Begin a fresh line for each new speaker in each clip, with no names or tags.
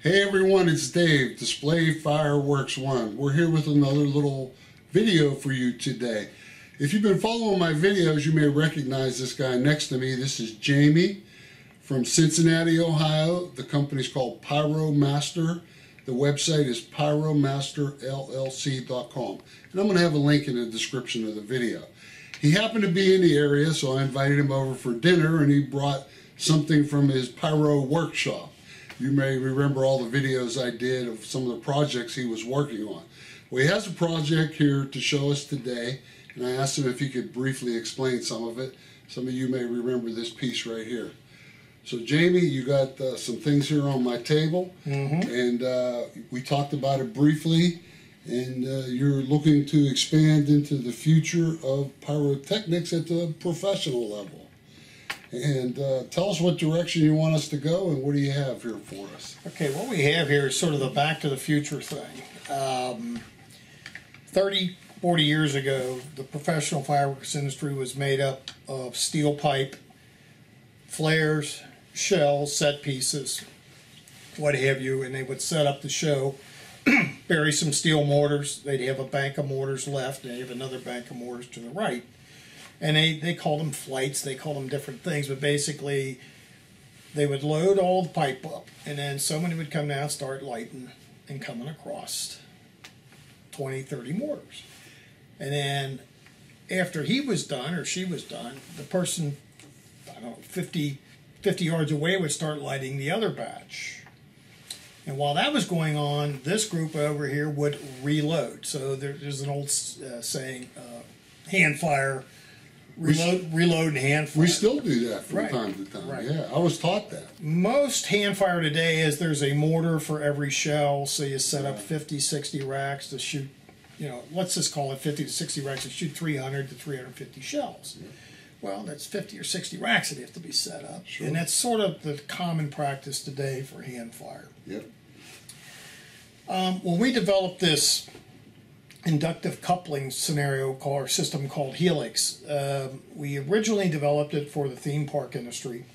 Hey everyone, it's Dave, Display Fireworks 1. We're here with another little video for you today. If you've been following my videos, you may recognize this guy next to me. This is Jamie from Cincinnati, Ohio. The company's called PyroMaster. The website is pyromasterllc.com. And I'm going to have a link in the description of the video. He happened to be in the area, so I invited him over for dinner, and he brought something from his pyro workshop. You may remember all the videos I did of some of the projects he was working on. Well, he has a project here to show us today, and I asked him if he could briefly explain some of it. Some of you may remember this piece right here. So Jamie, you got some things here on my table, and we talked about it briefly, and you're looking to expand into the future of pyrotechnics at the professional level. And tell us what direction you want us to go, and what do you have here for us?
Okay, what we have here is sort of the Back to the Future thing. 30, 40 years ago, the professional fireworks industry was made up of steel pipe, flares, shells, set pieces, what have you, and they would set up the show, bury some steel mortars. They'd have a bank of mortars left, and they'd have another bank of mortars to the right. And they called them flights, they called them different things, but basically they would load all the pipe up, and then somebody would come down, start lighting, and coming across 20, 30 mortars. And then after he was done, or she was done, the person, I don't know, 50 yards away would start lighting the other batch. And while that was going on, this group over here would reload. So there's an old saying, hand fire, reload and hand fire.
We still do that from time to time. Right. Yeah, I was taught that.
Most hand fire today is there's a mortar for every shell, so you set up 50, 60 racks to shoot, you know, let's just call it 50 to 60 racks to shoot 300 to 350 shells. Yeah. Well, that's 50 or 60 racks that have to be set up. Sure. And that's sort of the common practice today for hand fire.
Yep.
When we developed this inductive coupling scenario or system called Helix, we originally developed it for the theme park industry,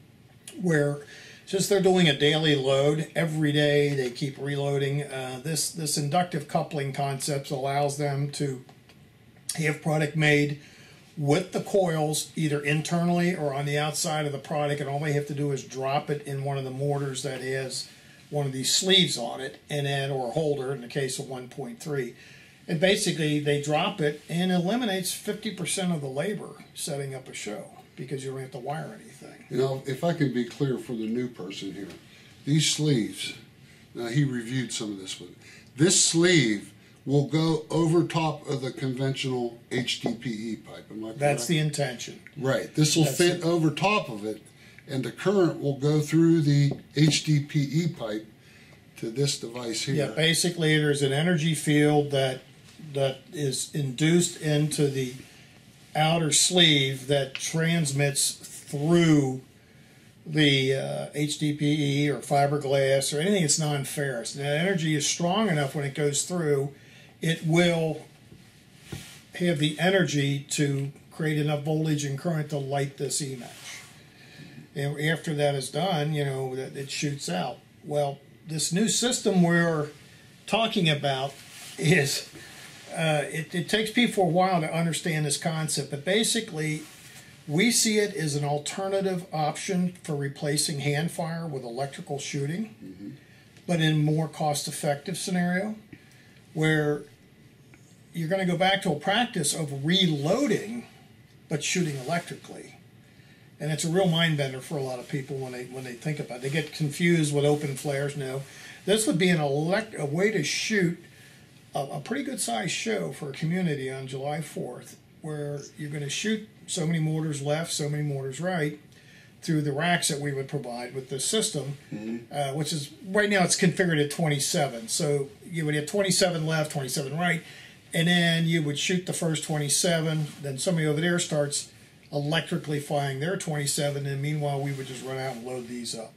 where since they're doing a daily load every day, they keep reloading. This inductive coupling concept allows them to have product made with the coils either internally or on the outside of the product, and all they have to do is drop it in one of the mortars that has one of these sleeves on it, and then, or a holder in the case of 1.3. And basically, they drop it and eliminates 50% of the labor setting up a show because you don't have to wire anything.
You know, if I can be clear for the new person here, these sleeves, now he reviewed some of this with me. This sleeve will go over top of the conventional HDPE pipe. Am I correct?
That's the intention.
Right. This will fit over top of it, and the current will go through the HDPE pipe to this device here.
Yeah, basically there's an energy field that is induced into the outer sleeve that transmits through the HDPE or fiberglass or anything that's non-ferrous. And that energy is strong enough when it goes through, it will have the energy to create enough voltage and current to light this e-match. And after that is done, you know, it shoots out. Well, this new system we're talking about is, it takes people a while to understand this concept, but basically we see it as an alternative option for replacing hand fire with electrical shooting, but in a more cost-effective scenario where you're going to go back to a practice of reloading but shooting electrically. And it's a real mind bender for a lot of people when they think about it. They get confused with open flares. No, this would be a way to shoot a pretty good sized show for a community on July 4th, where you're going to shoot so many mortars left, so many mortars right, through the racks that we would provide with this system, which is, right now it's configured at 27. So you would have 27 left, 27 right, and then you would shoot the first 27, then somebody over there starts electrically firing their 27, and meanwhile we would just run out and load these up.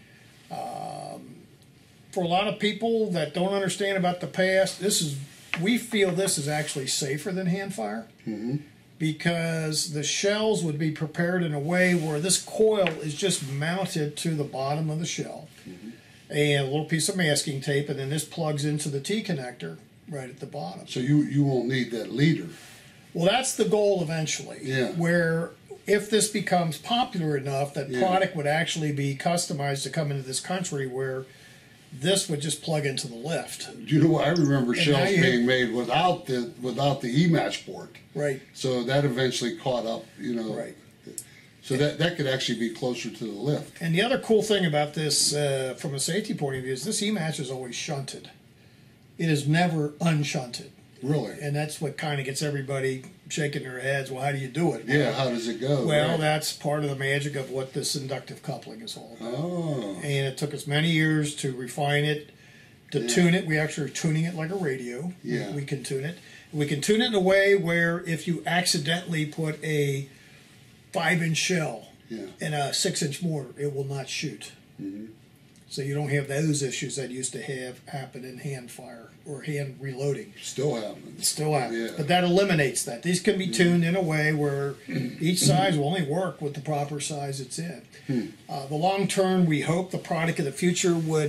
For a lot of people that don't understand about the past, we feel this is actually safer than hand fire, because the shells would be prepared in a way where this coil is just mounted to the bottom of the shell. and a little piece of masking tape, and then this plugs into the T connector right at the bottom.
So you won't need that leader.
Well, that's the goal eventually.
Yeah.
Where if this becomes popular enough, that
Yeah.
product would actually be customized to come into this country where this would just plug into the lift.
You know, I remember
And
shells
now you-
being made without the E-match port.
Right.
So that eventually caught up, you know.
Right.
So that could actually be closer to the lift.
And the other cool thing about this, from a safety point of view, is this E-match is always shunted. It is never unshunted.
Really?
And that's what kind of gets everybody shaking their heads. Well, how do you do it?
Yeah, how does it go?
Well,
Right.
that's part of the magic of what this inductive coupling is all about.
Oh.
And it took us many years to refine it, to tune it. We actually are tuning it like a radio.
Yeah.
We can tune it. We can tune it in a way where if you accidentally put a 5-inch shell
Yeah.
in a 6-inch mortar, it will not shoot.
Mm-hmm.
So you don't have those issues that used to happen in hand fire or hand reloading.
Still happens.
It still happens.
Yeah.
But that eliminates that. These can be tuned in a way where each size will only work with the proper size it's in. The long term, we hope the product of the future would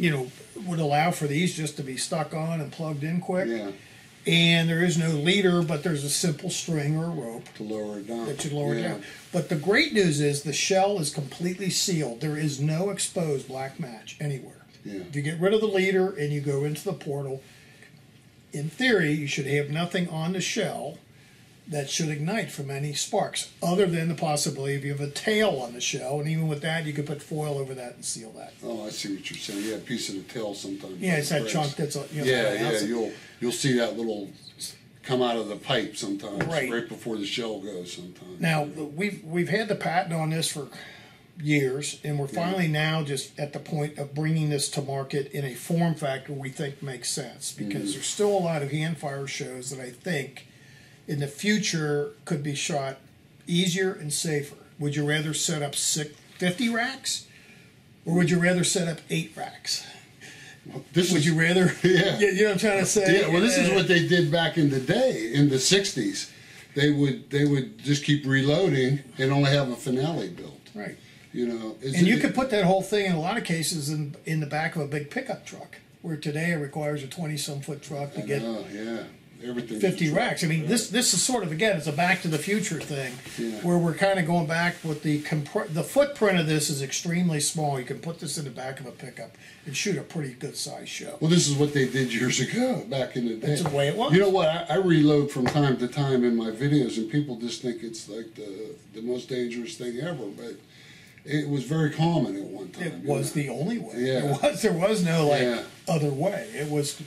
allow for these just to be stuck on and plugged in quick.
Yeah.
And there is no leader, but there's a simple string or a rope
To lower it down.
that you lower it
Yeah.
down. But the great news is the shell is completely sealed. There is no exposed black match anywhere.
Yeah.
If you get rid of the leader and you go into the portal, in theory, you should have nothing on the shell that should ignite from any sparks, other than the possibility if you have a tail on the shell, and even with that, you could put foil over that and seal that.
Oh, I see what you're saying. Yeah, a piece of the tail sometimes.
Yeah, it's that
breaks.
chunk that's
Yeah, you'll see that little come out of the pipe sometimes,
Right.
before the shell goes sometimes.
Now we've had the patent on this for years, and we're finally now just at the point of bringing this to market in a form factor we think makes sense, because there's still a lot of hand fire shows that I think in the future could be shot easier and safer. Would you rather set up 50 racks, or would you rather set up 8 racks? Would you rather?
Yeah.
You know what I'm trying to say?
Yeah, well, this is what they did back in the day, in the 60s. They would just keep reloading and only have a finale built.
Right.
You know,
And you could put that whole thing in a lot of cases in the back of a big pickup truck, where today it requires a 20-some foot truck to get
yeah, everything
50 racks. I mean, this is sort of, again, it's a back to the future thing,
Yeah.
where we're kind of going back with the footprint of this is extremely small. You can put this in the back of a pickup and shoot a pretty good size show.
Well, this is what they did years ago, back in the day.
That's the way it was.
You know what? I reload from time to time in my videos, and people just think it's like the most dangerous thing ever. But it was very common at one time.
It was the only way.
Yeah.
There was no
Yeah.
other way. It was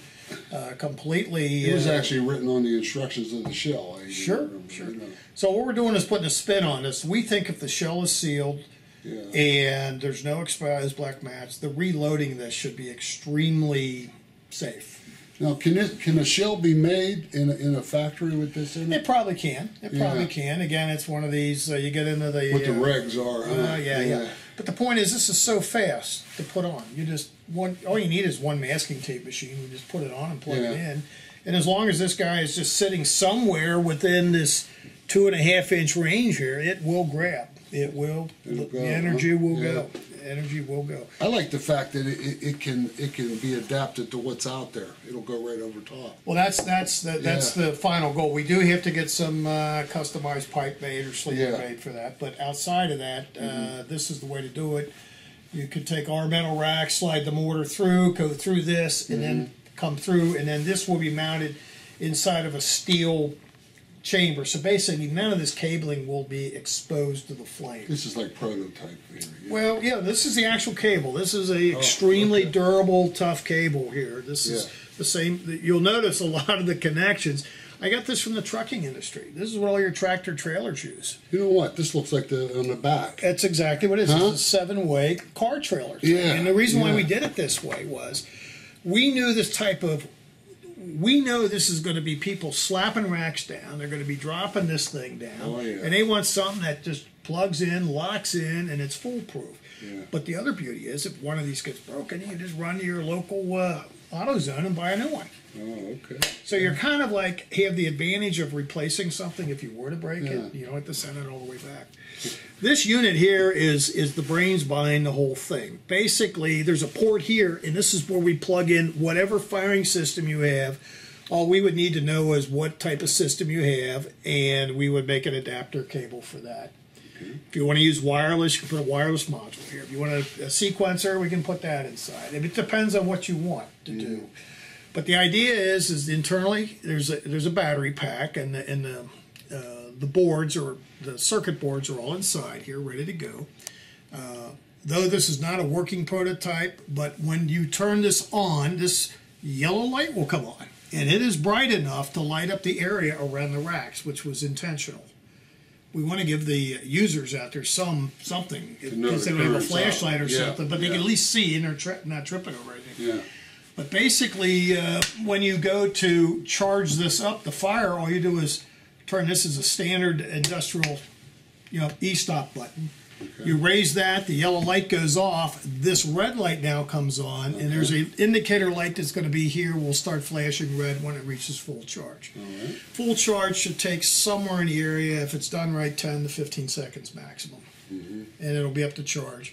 completely.
It was actually written on the instructions of the shell. I
Sure,
remember,
sure.
you know.
So what we're doing is putting a spin on this. We think if the shell is sealed,
Yeah.
and there's no exposed black match, the reloading of this should be extremely safe.
Now, can a shell be made in a factory with this in
It
it?
probably can. It probably
Yeah.
can. Again, it's one of these, you get into the...
What the regs are. Huh?
Yeah. But the point is, this is so fast to put on. All you need is one masking tape machine. You just put it on and plug it
Yeah.
in. And as long as this guy is just sitting somewhere within this 2.5-inch range here, it will grab. It will.
It'll go,
The energy will
yeah.
go. Energy will go.
I like the fact that it can be adapted to what's out there. It'll go right over top.
Well, that's the final goal. We do have to get some customized pipe made or sleeve
Yeah.
made for that. But outside of that, this is the way to do it. You could take our metal rack, slide the mortar through, go through this, and then come through, and then this will be mounted inside of a steel chamber. So basically, none of this cabling will be exposed to the flame.
This is like prototype here. Yeah.
Well, yeah, this is the actual cable. This is a extremely durable, tough cable here. This is the same. You'll notice a lot of the connections. I got this from the trucking industry. This is what all your tractor trailers use.
You know what? This looks like on the back.
That's exactly what it is.
Huh?
It's a 7-way car trailer.
Yeah,
And the reason why
yeah.
we did it this way was we knew we know this is going to be people slapping racks down. They're going to be dropping this thing down.
Oh, yeah.
And they want something that just plugs in, locks in, and it's foolproof.
Yeah.
But the other beauty is, if one of these gets broken, you can just run to your local AutoZone and buy a new one.
Oh, okay.
So you're kind of like have the advantage of replacing something if you were to break it. You don't have to send it all the way back. This unit here is the brains behind the whole thing. Basically, there's a port here, and this is where we plug in whatever firing system you have. All we would need to know is what type of system you have, and we would make an adapter cable for that. If you want to use wireless, you can put a wireless module here. If you want a sequencer, we can put that inside. It depends on what you want to do. But the idea is internally there's a battery pack, and the boards or the circuit boards are all inside here, ready to go. Though this is not a working prototype, but when you turn this on, this yellow light will come on, and it is bright enough to light up the area around the racks, which was intentional. We want to give the users out there something, because they don't have a flashlight or something, but they can at least see and they're not tripping over anything.
Yeah.
But basically, when you go to charge this up, the fire, all you do is turn this as a standard industrial, e-stop button. Okay. You raise that, the yellow light goes off. This red light now comes on, and there's an indicator light that's going to be here. Will start flashing red when it reaches full charge. All right. Full charge should take somewhere in the area, if it's done right, 10 to 15 seconds maximum, and it'll be up to charge.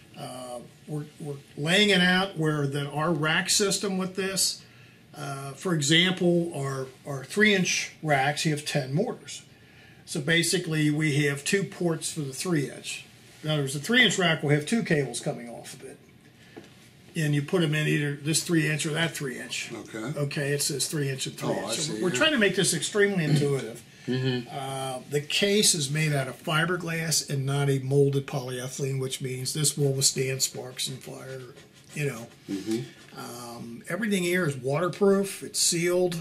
We're laying it out where our rack system with this, for example, our 3-inch racks, you have 10 mortars. So basically we have 2 ports for the 3-inch. In other words, the 3-inch rack will have 2 cables coming off of it. And you put them in either this 3-inch or that 3-inch. Okay. Okay, it says 3-inch and 3-inch.
Oh, I see,
we're trying to make this extremely intuitive. The case is made out of fiberglass and not a molded polyethylene, which means this will withstand sparks and fire, everything here is waterproof, it's sealed,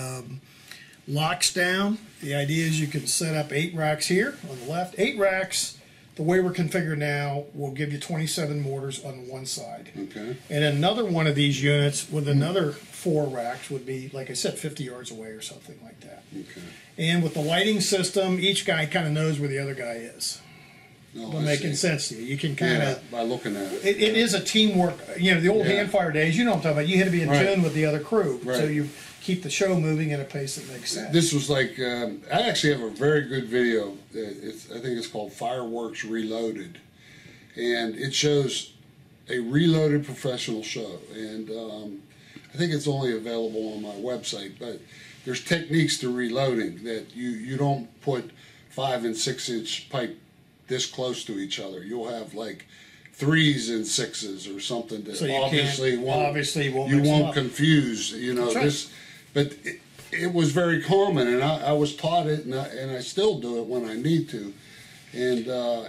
locks down. The idea is you can set up 8 racks here on the left. 8 racks, the way we're configured now, will give you 27 mortars on one side. Okay. And another one of these units with another 4 racks would be, like I said, 50 yards away or something like that. Okay. And with the lighting system, each guy kind of knows where the other guy is. Oh, making sense to you. You can kind of
by looking at it.
It is a teamwork. The old hand fire days. You know what I'm talking about. You had to be in tune with the other crew, so you keep the show moving at a pace that makes sense.
This was like I actually have a very good video. I think it's called Fireworks Reloaded, and it shows a reloaded professional show. And I think it's only available on my website, but there's techniques to reloading that you don't put 5- and 6-inch pipe this close to each other. You'll have like 3s and 6s or something that
so
obviously won't confuse this. But it was very common, and I was taught it, and I still do it when I need to. And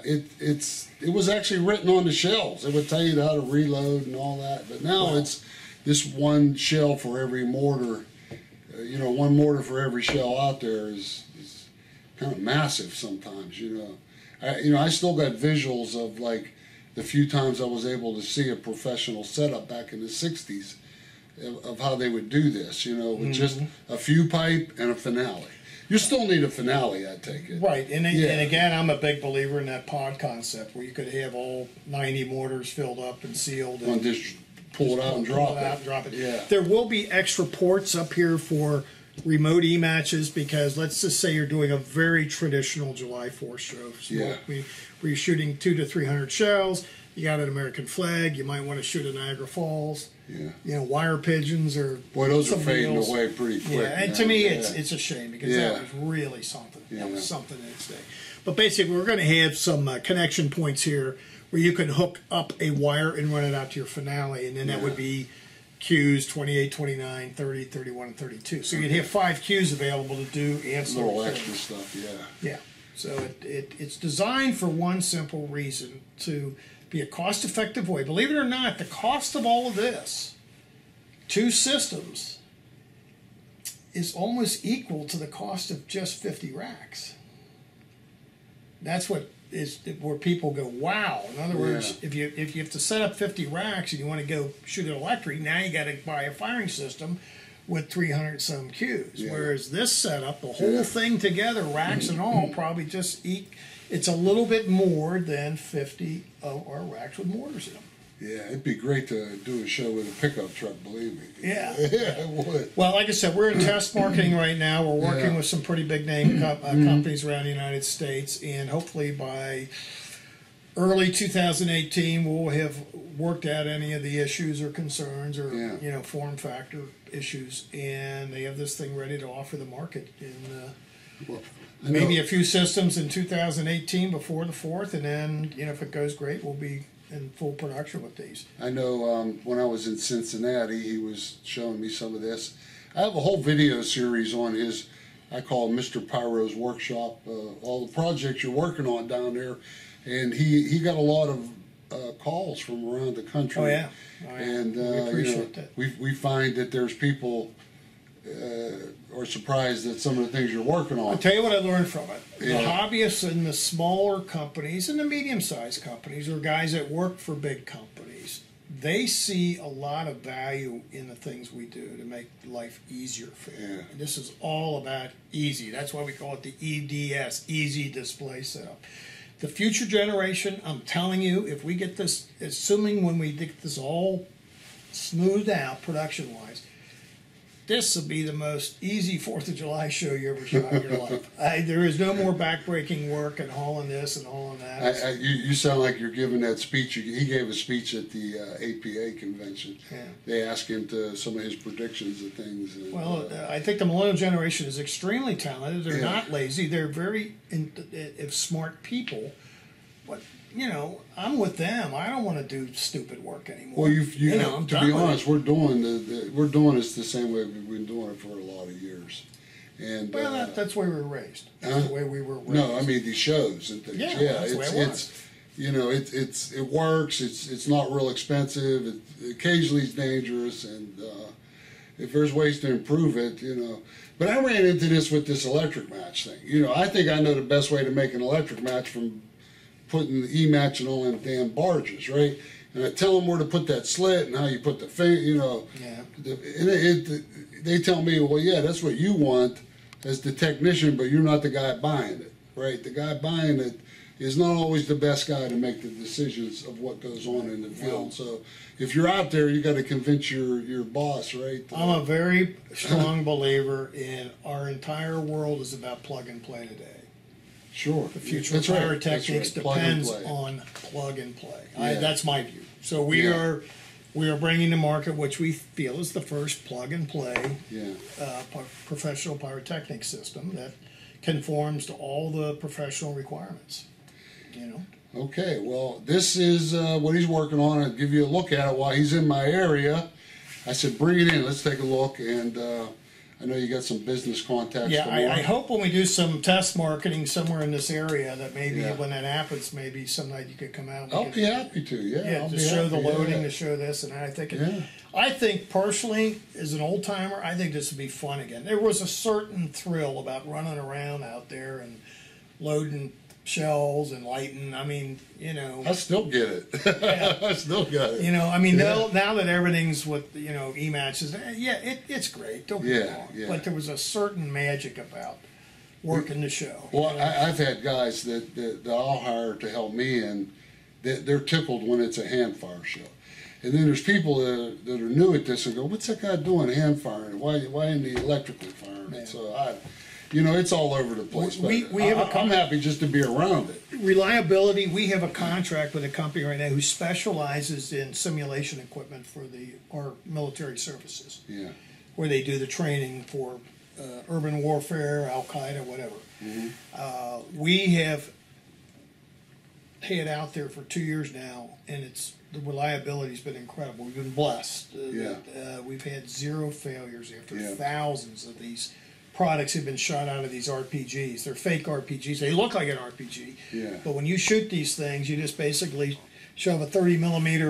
it was actually written on the shells. It would tell you how to reload and all that. But now it's this one shell for every mortar. One mortar for every shell out there is kind of massive sometimes. I still got visuals of like the few times I was able to see a professional setup back in the 60s of how they would do this, with just a few pipe and a finale. You still need a finale, I take it.
Right, and again, I'm a big believer in that pod concept where you could have all 90 mortars filled up and sealed. And
just pull it out and drop it.
Yeah. There will be extra ports up here for remote E-matches, because let's just say you're doing a very traditional July 4th show. So where you're shooting 200 to 300 shells, you got an American flag, you might want to shoot at Niagara Falls. Yeah. Wire pigeons or
those are fading away pretty quick.
Yeah, and to me it's a shame, because that was really something. That was something in its day. But basically we're going to have some connection points here where you can hook up a wire and run it out to your finale, and then that would be Qs 28, 29, 30, 31, and 32. So you'd have 5 Qs available to do ancillary
little extra stuff,
Yeah. So it's designed for one simple reason, to be a cost-effective way. Believe it or not, the cost of all of this, 2 systems, is almost equal to the cost of just 50 racks. That's what is where people go, wow. In other words, if you have to set up 50 racks and you want to go shoot it electric, now you got to buy a firing system with 300 some Qs. Whereas this setup, the whole thing together, racks and all, probably just It's a little bit more than 50 of our racks with mortars in them.
Yeah, it'd be great to do a show with a pickup truck, believe me.
Yeah.
Yeah, it would.
Well, like I said, we're in test marketing right now. We're working with some pretty big name companies around the United States, and hopefully by early 2018 we'll have worked out any of the issues or concerns or form factor issues, and they have this thing ready to offer the market in maybe a few systems in 2018 before the 4th, and then if it goes great, we'll be in full production with these.
I know when I was in Cincinnati, he was showing me some of this. I have a whole video series on his, I call it Mr. Pyro's Workshop, all the projects you're working on down there, and he got a lot of calls from around the country.
Oh yeah,
and
we appreciate that.
We find that there's people are surprised at some of the things you're working on.
I'll tell you what I learned from it.
Yeah.
The hobbyists and the smaller companies and the medium-sized companies, or guys that work for big companies, they see a lot of value in the things we do to make life easier for them.
Yeah.
And this is all about easy. That's why we call it the EDS, Easy Display Setup. The future generation, I'm telling you, if we get this, assuming when we get this all smoothed out production-wise, this will be the most easy 4th of July show you ever shot in your life. There is no more backbreaking work and hauling this and hauling that.
You sound like you're giving that speech. He gave a speech at the APA convention. Yeah. They asked him to some of his predictions of things. And,
well, I think the millennial generation is extremely talented. They're not lazy. They're very smart people. But I'm with them. I don't want to do stupid work anymore.
Well, to be honest, we're doing this the same way we've been doing it for a lot of years. And
that's the way we were raised. That's the way we were raised.
No, I mean these shows and things. Yeah,
that's the way it was.
It works. It's not real expensive. Occasionally it's dangerous, and if there's ways to improve it, But I ran into this with this electric match thing. I think I know the best way to make an electric match from putting the E-match and all them damn barges, right? And I tell them where to put that slit and how you put the finger, Yeah. They tell me, well, yeah, that's what you want as the technician, but you're not the guy buying it, right? The guy buying it is not always the best guy to make the decisions of what goes on in the field. So if you're out there, you got to convince your boss, right?
I'm a very strong believer in our entire world is about plug and play today.
Sure.
The future of pyrotechnics depends on plug and play.
Yeah.
That's my view. So we are bringing to market what we feel is the first plug and play professional pyrotechnics system that conforms to all the professional requirements.
Okay, well, this is what he's working on. I'll give you a look at it while he's in my area. I said, bring it in. Let's take a look. And I know you got some business contacts.
Yeah, I hope when we do some test marketing somewhere in this area that maybe when that happens, maybe some night you could come out.
I'll be happy to. Yeah,
to show the loading, to show this, and I think. I think personally, as an old timer, I think this would be fun again. There was a certain thrill about running around out there and loading shells and lighting. I mean,
I still get it. Yeah. I still got it.
Now that everything's with E-matches, it's great. Don't get me wrong. Yeah. But there was a certain magic about working the show.
Well, I've had guys that I'll hire to help me, and they're tickled when it's a hand fire show. And then there's people that are new at this and go, "What's that guy doing hand firing? Why isn't he electrically firing it?" So it's all over the place. I'm happy just to be around it.
Reliability, we have a contract with a company right now who specializes in simulation equipment for our military services.
Yeah.
Where they do the training for urban warfare, Al-Qaeda, whatever. Mm-hmm. We have had out there for 2 years now, and the reliability's been incredible. We've been blessed. We've had 0 failures after thousands of these products have been shot out of these RPGs. They're fake RPGs. They look like an RPG, but when you shoot these things, you just basically shove a 30 millimeter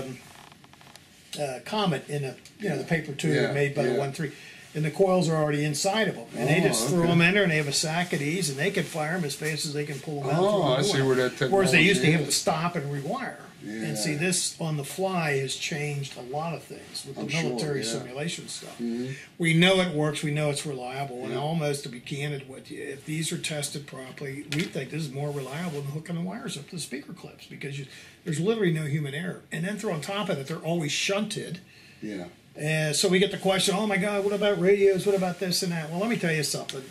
Comet in the paper tube made by the 1-3, and the coils are already inside of them, and they just throw them in there, and they have a sack of these, and they can fire them as fast as they can pull them out.
I see where that technology
Whereas they used to have to stop and rewire.
Yeah.
And see, this on the fly has changed a lot of things with the military simulation stuff.
Mm-hmm.
We know it works, we know it's reliable, and almost, to be candid with you, if these are tested properly, we think this is more reliable than hooking the wires up to the speaker clips, because there's literally no human error. And then throw on top of it, they're always shunted.
Yeah.
And so we get the question, oh my God, what about radios? What about this and that? Well, let me tell you something.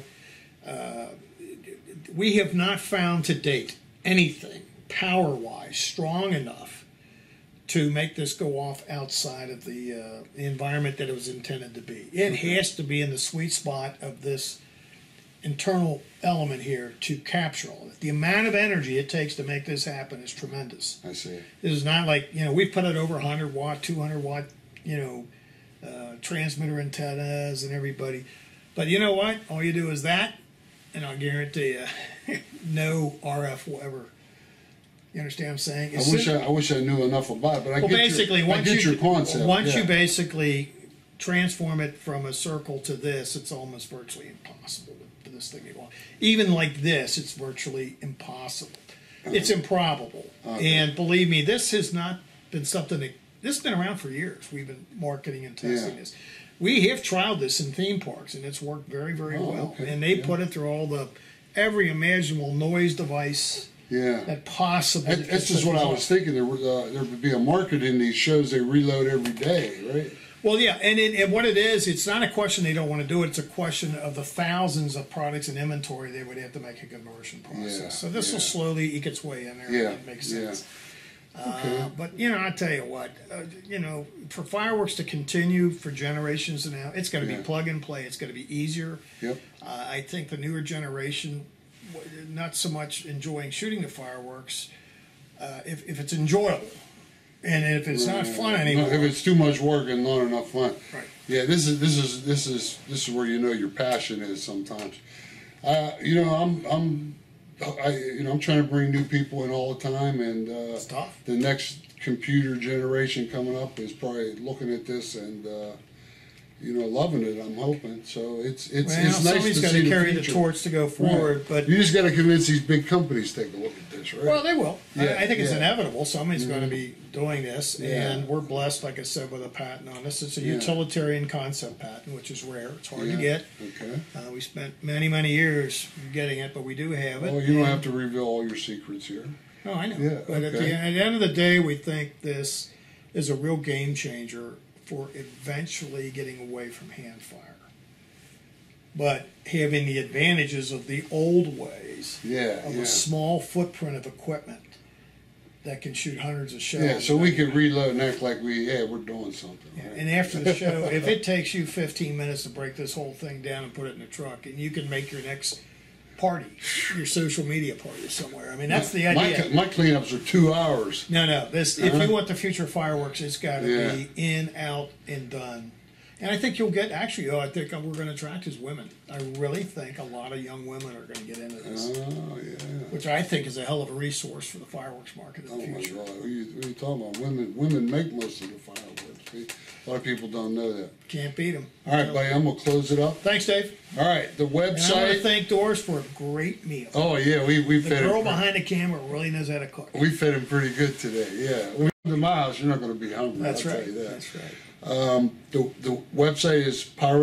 We have not found to date anything power-wise strong enough to make this go off outside of the environment that it was intended to be. It has to be in the sweet spot of this internal element here to capture all of it. The amount of energy it takes to make this happen is tremendous.
I see.
This is not like, we've put it over 100 watt, 200 watt, transmitter antennas and everybody. But you know what? All you do is that, and I'll guarantee you, no RF will ever. You understand what I'm saying?
I wish I knew enough about it, but I get your concept.
Once you basically transform it from a circle to this, it's almost virtually impossible for this thing to go on. Even like this, it's virtually impossible. It's improbable. And believe me, this has not been something that, this has been around for years. We've been marketing and testing this. We have tried this in theme parks, and it's worked very, very well.
Okay.
And they put it through every imaginable noise device that possibly.
That's just what I was thinking. There would be a market in these shows. They reload every day, right?
Well, yeah, and what it is, it's not a question they don't want to do it. It's a question of the thousands of products in inventory they would have to make a conversion process.
Yeah,
so this will slowly eke its way in there.
Yeah,
and it makes sense.
Okay.
But I tell you what, for fireworks to continue for generations now, it's going to be plug and play. It's going to be easier.
Yep.
I think the newer generation, not so much enjoying shooting the fireworks, if it's enjoyable, and if it's not fun anymore.
If it's too much work and not enough fun.
Right.
Yeah. This is where your passion is sometimes. I'm trying to bring new people in all the time, and the next computer generation coming up is probably looking at this and loving it. I'm hoping. So it's nice to see
somebody's got to carry the torch to go forward.
Right.
But
you just got to convince these big companies to take a look at this, right?
Well, they will.
Yeah,
I think it's inevitable. Somebody's going to be doing this, and we're blessed, like I said, with a patent on this. It's a utilitarian concept patent, which is rare. It's hard to get.
Okay.
We spent many, many years getting it, but we do have it.
Well, you don't have to reveal all your secrets here.
Oh, I know.
Yeah,
but at the end of the day, we think this is a real game changer for eventually getting away from hand fire, but having the advantages of the old ways of a small footprint of equipment that can shoot hundreds of shells.
Yeah, so we can reload and act like we're doing something.
Yeah,
right?
and after the show, if it takes you 15 minutes to break this whole thing down and put it in a truck, and you can make your next party, your social media party somewhere. I mean, that's the idea.
My cleanups are 2 hours.
No. If you want the future fireworks, it's got to be in, out, and done. And I think you'll get, actually, I think we're going to attract is women. I really think a lot of young women are going to get into this.
Oh, yeah.
Which I think is a hell of a resource for the fireworks market in the future.
Oh, my God. What are you talking about? Women make most of the fireworks. A lot of people don't know that.
Can't beat them.
All right, buddy, I'm going to close it up.
Thanks, Dave.
All right, the website.
And I want to thank Doris for a great meal.
Oh, yeah, we fed him.
The girl behind the camera really knows how to cook.
We fed him pretty good today, yeah. When you come to my house, you're not going to be hungry.
That's
I'll
right.
tell you that.
That's right.
The website is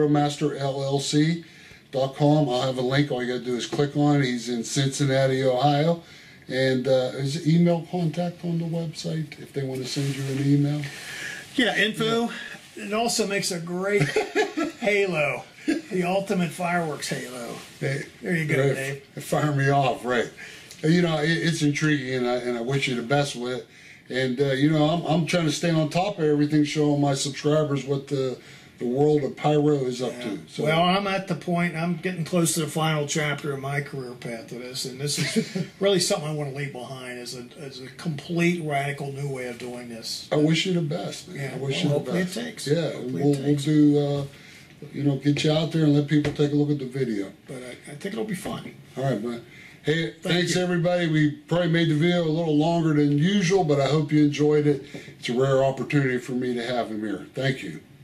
PyroMasterLLC.com. I'll have a link. All you got to do is click on it. He's in Cincinnati, Ohio. And is there email contact on the website if they want to send you an email?
Yeah, info. It also makes a great halo. The ultimate fireworks halo. There you go,
right.
Dave.
Fire me off, right. It's intriguing, and I wish you the best with it. And, I'm trying to stay on top of everything, showing my subscribers what the world of pyro is up to. So.
Well, I'm at the point, I'm getting close to the final chapter of my career path to this, and this is really something I want to leave behind as a complete, radical new way of doing this.
I wish you the best, man.
Yeah,
I wish you the best.
It takes.
Yeah, we'll do, get you out there and let people take a look at the video.
But I think it'll be fun.
All right, man. Hey, thanks everybody. We probably made the video a little longer than usual, but I hope you enjoyed it. It's a rare opportunity for me to have him here. Thank you.